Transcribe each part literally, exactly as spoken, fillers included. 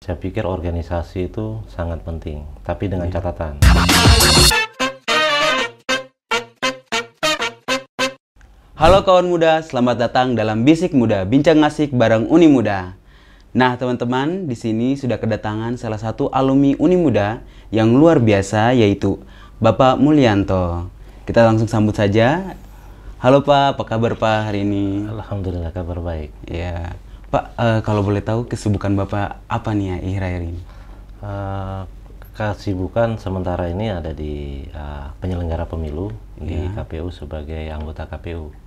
Saya pikir organisasi itu sangat penting, tapi dengan Iya. catatan. Halo kawan muda, selamat datang dalam Bisik Muda, bincang asik bareng Uni Muda. Nah teman-teman, di sini sudah kedatangan salah satu alumni Uni Muda yang luar biasa, yaitu Bapak Mulyanto. Kita langsung sambut saja. Halo Pak, apa kabar Pak hari ini? Alhamdulillah kabar baik. Ya, Pak, eh, kalau boleh tahu kesibukan Bapak apa nih ya akhir-akhir ini? Uh, kesibukan sementara ini ada di uh, penyelenggara pemilu di Ya. K P U sebagai anggota K P U.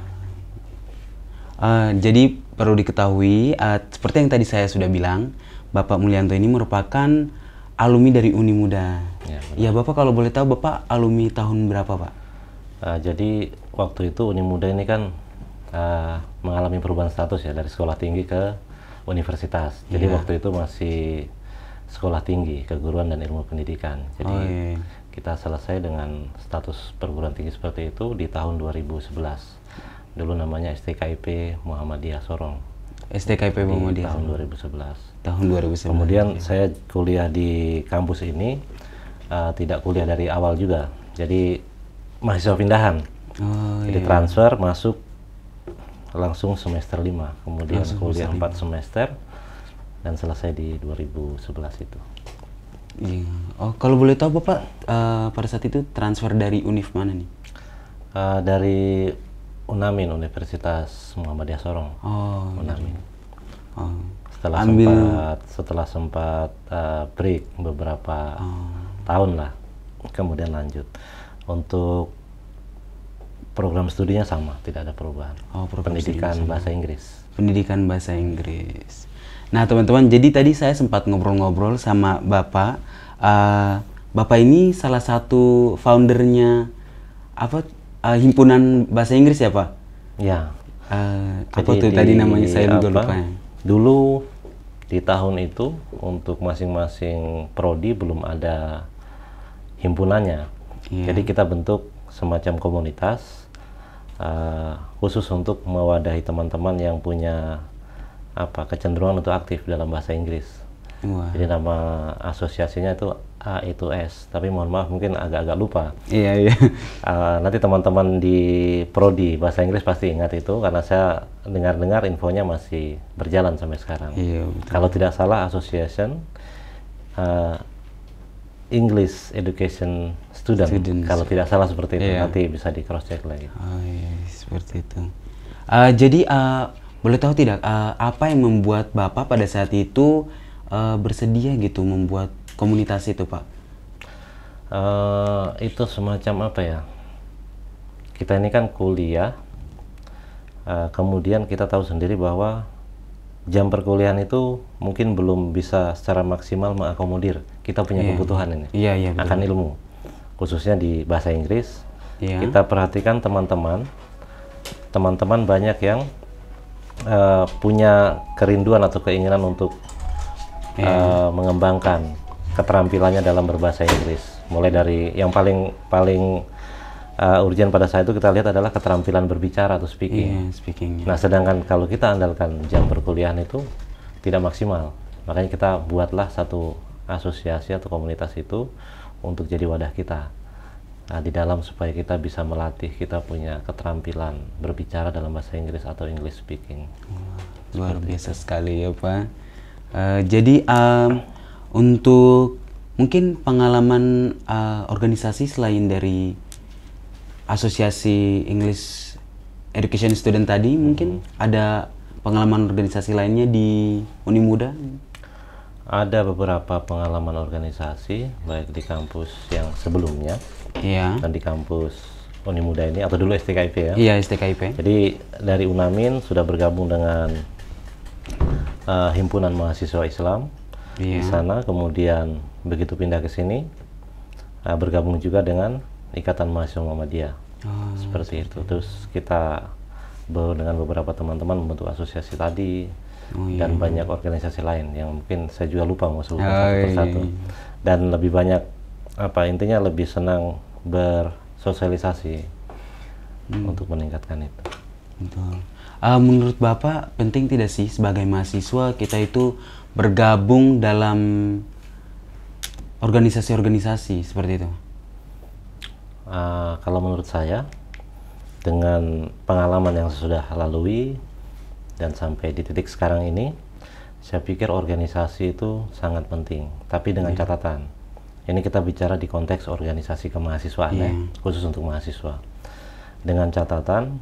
Uh, jadi perlu diketahui, uh, seperti yang tadi saya sudah bilang, Bapak Mulyanto ini merupakan alumni dari Uni Muda. Ya, benar. Ya Bapak kalau boleh tahu Bapak alumni tahun berapa Pak? Uh, jadi waktu itu Uni Muda ini kan uh, mengalami perubahan status ya dari sekolah tinggi ke universitas. Jadi Ya. waktu itu masih sekolah tinggi, keguruan dan ilmu pendidikan. Jadi Oh, iya. kita selesai dengan status perguruan tinggi seperti itu di tahun dua ribu sebelas. Dulu namanya S T K I P Muhammadiyah Sorong. S T K I P Di Muhammadiyah. tahun dua ribu sebelas. Tahun dua ribu sebelas. Kemudian ya. saya kuliah di kampus ini uh, tidak kuliah dari awal juga. Jadi mahasiswa pindahan. Oh, Jadi iya. transfer masuk langsung semester lima. Kemudian Langsung kuliah semester empat semester dan selesai di dua ribu sebelas itu. Iya. Oh kalau boleh tahu Bapak uh, pada saat itu transfer dari univ mana nih? Uh, dari Unamin, Universitas Muhammadiyah Sorong. Oh. Unamin. Oh. Setelah Ambil. sempat setelah sempat uh, break beberapa Oh. tahun lah, kemudian lanjut. Untuk program studinya sama, tidak ada perubahan. Oh, program Pendidikan studinya sama. bahasa Inggris. Pendidikan bahasa Inggris. Nah teman-teman, jadi tadi saya sempat ngobrol-ngobrol sama Bapak. Uh, Bapak ini salah satu foundernya apa uh, himpunan bahasa Inggris ya Pak? Ya. Uh, apa Jadi tuh di- tadi namanya saya juga apa, lupa. Ya. Dulu di tahun itu untuk masing-masing prodi belum ada himpunannya. Iya. Jadi kita bentuk semacam komunitas uh, khusus untuk mewadahi teman-teman yang punya apa kecenderungan untuk aktif dalam bahasa Inggris. Wah. Jadi nama asosiasinya itu A I two S, tapi mohon maaf mungkin agak-agak lupa. Iya iya. Uh, nanti teman-teman di prodi bahasa Inggris pasti ingat itu karena saya dengar-dengar infonya masih berjalan sampai sekarang. Iya, betul. Kalau tidak salah Association uh, English Education Student, Students. kalau tidak salah seperti itu. Iya. Nanti bisa di cross check lagi. Oh iya, seperti itu. Uh, jadi uh, boleh tahu tidak uh, apa yang membuat Bapak pada saat itu uh, bersedia gitu membuat komunitas itu Pak? Uh, itu semacam apa ya? Kita ini kan kuliah, uh, kemudian kita tahu sendiri bahwa jam perkuliahan itu mungkin belum bisa secara maksimal mengakomodir kita punya Iya. kebutuhan ini Iya iya betul. akan ilmu, khususnya di bahasa Inggris. Iya. Kita perhatikan teman-teman, teman-teman banyak yang uh, punya kerinduan atau keinginan untuk Iya. uh, mengembangkan keterampilannya dalam berbahasa Inggris. Mulai dari yang paling paling uh, urgent pada saat itu kita lihat adalah keterampilan berbicara atau speaking. Iya, speakingnya. Nah, sedangkan kalau kita andalkan jam perkuliahan itu tidak maksimal. Makanya kita buatlah satu asosiasi atau komunitas itu untuk jadi wadah kita. Nah, di dalam supaya kita bisa melatih kita punya keterampilan berbicara dalam bahasa Inggris atau English speaking. Luar biasa sekali ya Pak. Uh, jadi um, untuk mungkin pengalaman uh, organisasi selain dari asosiasi English Education Student tadi, hmm. mungkin ada pengalaman organisasi lainnya di Uni Muda? Ada beberapa pengalaman organisasi baik di kampus yang sebelumnya Iya. dan di kampus Uni Muda ini atau dulu S T K I P ya. Iya, S T K I P. Jadi dari Unamin sudah bergabung dengan uh, himpunan mahasiswa Islam Iya. di sana, kemudian begitu pindah ke sini uh, bergabung juga dengan Ikatan Mahasiswa Muhammadiyah. Oh, seperti itu. Terus kita be- dengan beberapa teman-teman membentuk asosiasi tadi. Oh, iya. Dan banyak organisasi lain yang mungkin saya juga lupa mau sebutkan Oh, satu iya, persatu. iya. Dan lebih banyak apa intinya lebih senang bersosialisasi Hmm. untuk meningkatkan itu. Betul. Uh, menurut Bapak penting tidak sih sebagai mahasiswa kita itu bergabung dalam organisasi-organisasi seperti itu? Uh, kalau menurut saya, dengan pengalaman yang sudah lalui dan sampai di titik sekarang ini, saya pikir organisasi itu sangat penting. Tapi dengan yeah. catatan, ini kita bicara di konteks organisasi kemahasiswaan yeah. ya, khusus untuk mahasiswa. Dengan catatan,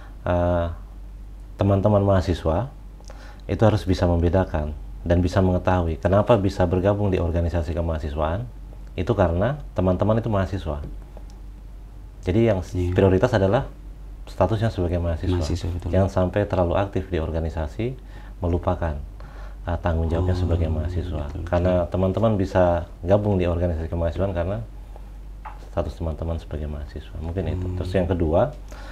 teman-teman uh, mahasiswa itu harus bisa membedakan dan bisa mengetahui kenapa bisa bergabung di organisasi kemahasiswaan. Itu karena teman-teman itu mahasiswa. Jadi yang yeah. prioritas adalah statusnya sebagai mahasiswa. mahasiswa Jangan sampai terlalu aktif di organisasi, melupakan uh, tanggung jawabnya oh, sebagai mahasiswa. Betul, karena teman-teman bisa gabung di organisasi kemahasiswaan karena status teman-teman sebagai mahasiswa. Mungkin hmm. itu. Terus yang kedua,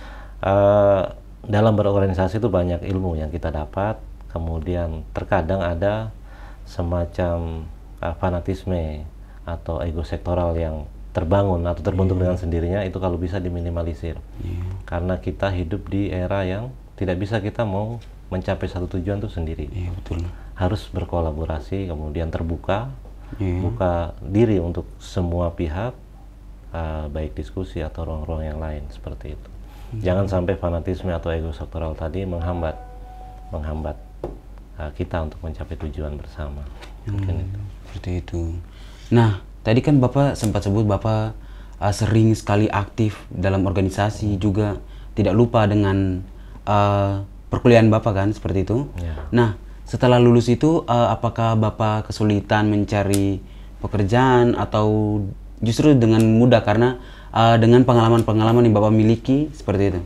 uh, dalam berorganisasi itu banyak ilmu yang kita dapat. Kemudian terkadang ada semacam uh, fanatisme atau ego sektoral yang terbangun atau terbentuk yeah. dengan sendirinya. Itu kalau bisa diminimalisir. Yeah. Karena kita hidup di era yang tidak bisa kita mau mencapai satu tujuan itu sendiri. Yeah, betul. Harus berkolaborasi, kemudian terbuka, yeah. buka diri untuk semua pihak, uh, baik diskusi atau ruang-ruang yang lain seperti itu. Yeah. Jangan sampai fanatisme atau ego sektoral tadi menghambat, menghambat uh, kita untuk mencapai tujuan bersama. Hmm, Mungkin itu. Seperti itu. Nah, tadi kan Bapak sempat sebut Bapak uh, sering sekali aktif dalam organisasi, juga tidak lupa dengan uh, perkuliahan Bapak kan, seperti itu. Ya. Nah, setelah lulus itu uh, apakah Bapak kesulitan mencari pekerjaan atau justru dengan mudah karena uh, dengan pengalaman-pengalaman yang Bapak miliki seperti itu?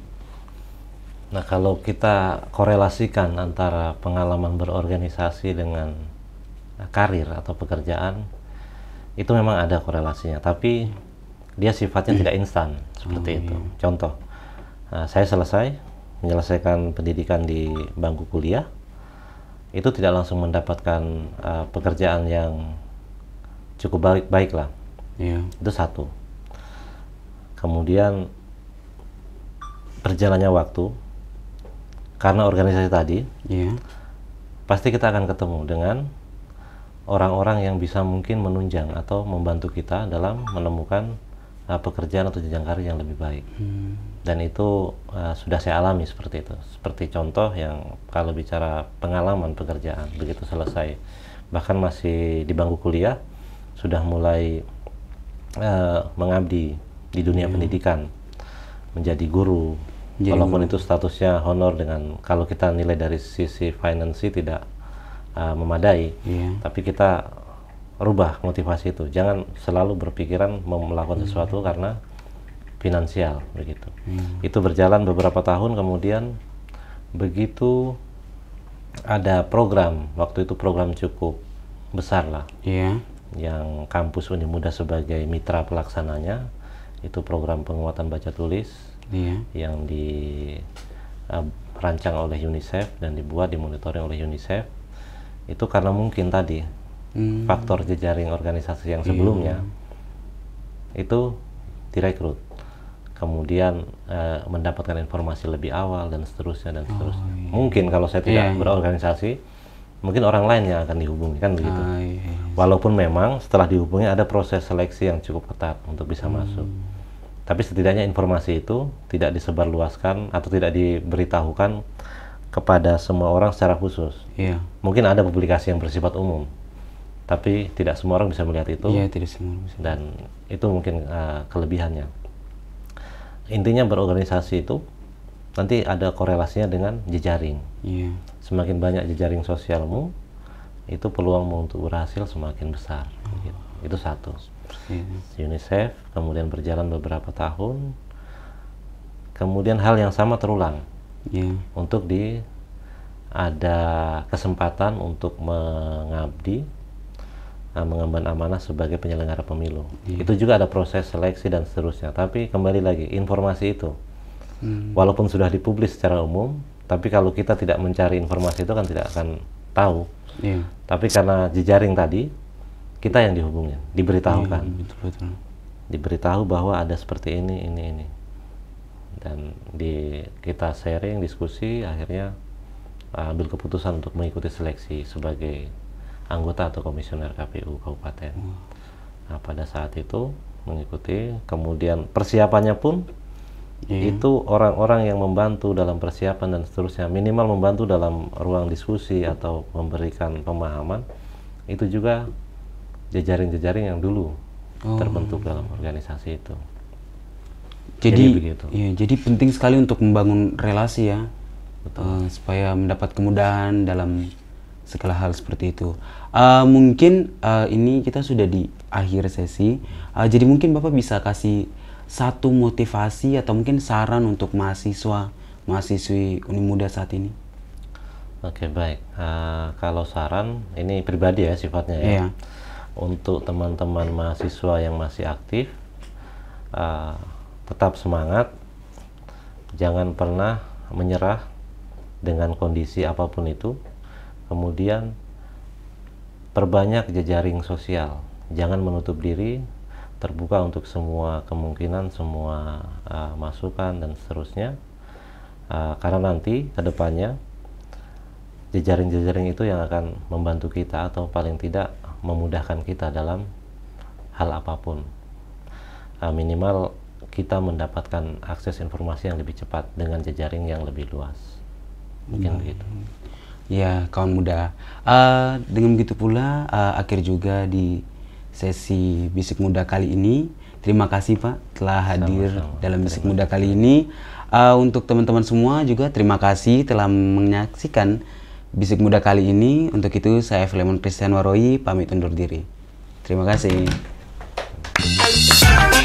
Nah, kalau kita korelasikan antara pengalaman berorganisasi dengan karir atau pekerjaan, itu memang ada korelasinya, tapi dia sifatnya tidak instan seperti oh, itu. Iya. Contoh, uh, saya selesai menyelesaikan pendidikan di bangku kuliah, itu tidak langsung mendapatkan uh, pekerjaan yang cukup baik baik lah. Iya. Itu satu. Kemudian berjalannya waktu, karena organisasi tadi, iya. pasti kita akan ketemu dengan orang-orang yang bisa mungkin menunjang atau membantu kita dalam menemukan uh, pekerjaan atau jenjang karir yang lebih baik. Hmm. Dan itu uh, sudah saya alami seperti itu. Seperti contoh yang kalau bicara pengalaman pekerjaan, begitu selesai, bahkan masih di bangku kuliah, sudah mulai uh, mengabdi di dunia hmm. pendidikan, menjadi guru, Jadi walaupun guru. itu statusnya honor dengan kalau kita nilai dari sisi finansi tidak Uh, memadai, yeah. tapi kita rubah motivasi itu. Jangan selalu berpikiran mau melakukan sesuatu mm. karena finansial begitu. Mm. Itu berjalan beberapa tahun, kemudian begitu ada program, waktu itu program cukup besar lah, yeah. yang kampus Unimuda sebagai mitra pelaksananya, itu program penguatan baca tulis yeah. yang dirancang uh, oleh UNICEF dan dibuat dimonitoring oleh UNICEF. Itu karena mungkin tadi hmm. faktor jejaring organisasi yang sebelumnya yeah. itu direkrut, kemudian uh, mendapatkan informasi lebih awal dan seterusnya dan seterusnya. Oh, iya. Mungkin kalau saya tidak yeah. berorganisasi, mungkin orang lain yang akan dihubungi kan begitu. Oh, iya. Walaupun memang setelah dihubungi ada proses seleksi yang cukup ketat untuk bisa hmm. masuk. Tapi setidaknya informasi itu tidak disebarluaskan atau tidak diberitahukan kepada semua orang secara khusus. Iya. Mungkin ada publikasi yang bersifat umum, tapi tidak semua orang bisa melihat itu. Iya, tidak semua bisa. Dan itu mungkin uh, kelebihannya. Intinya berorganisasi itu nanti ada korelasinya dengan jejaring. Iya. Semakin banyak jejaring sosialmu, itu peluangmu untuk berhasil semakin besar. Oh. Gitu. Itu satu. Iya. UNICEF, kemudian berjalan beberapa tahun, kemudian hal yang sama terulang. Yeah. Untuk di ada kesempatan untuk mengabdi, uh, mengemban amanah sebagai penyelenggara pemilu. Yeah. Itu juga ada proses seleksi dan seterusnya. Tapi kembali lagi, informasi itu hmm. walaupun sudah dipublis secara umum, tapi kalau kita tidak mencari informasi itu kan tidak akan tahu. Yeah. Tapi karena jejaring tadi, kita yang dihubungin, diberitahukan, yeah, betul, betul. diberitahu bahwa ada seperti ini, ini, ini. Dan di kita sharing, diskusi, akhirnya uh, ambil keputusan untuk mengikuti seleksi sebagai anggota atau komisioner K P U kabupaten. Hmm. Nah, pada saat itu mengikuti, kemudian persiapannya pun yeah. itu orang-orang yang membantu dalam persiapan dan seterusnya, minimal membantu dalam ruang diskusi atau memberikan pemahaman, itu juga jejaring-jejaring yang dulu oh. terbentuk dalam organisasi itu. Jadi, jadi begitu. Ya, jadi penting sekali untuk membangun relasi ya, uh, supaya mendapat kemudahan dalam segala hal seperti itu. Uh, mungkin uh, ini kita sudah di akhir sesi, uh, jadi mungkin Bapak bisa kasih satu motivasi atau mungkin saran untuk mahasiswa, mahasiswi Unimuda saat ini. Oke, baik. Uh, kalau saran, ini pribadi ya sifatnya ya. Yeah. Untuk teman-teman mahasiswa yang masih aktif, uh, tetap semangat, jangan pernah menyerah dengan kondisi apapun itu. Kemudian perbanyak jejaring sosial, jangan menutup diri, terbuka untuk semua kemungkinan, semua uh, masukan dan seterusnya, uh, karena nanti kedepannya jejaring-jejaring itu yang akan membantu kita atau paling tidak memudahkan kita dalam hal apapun. Uh, minimal kita mendapatkan akses informasi yang lebih cepat dengan jejaring yang lebih luas. Mungkin hmm. begitu. Ya, kawan muda. Uh, dengan begitu pula uh, akhir juga di sesi Bisik Muda kali ini. Terima kasih Pak telah hadir Sama-sama. dalam Bisik Muda kali ini. Uh, untuk teman-teman semua juga terima kasih telah menyaksikan Bisik Muda kali ini. Untuk itu saya Filemon Christian Waroyi pamit undur diri. Terima kasih.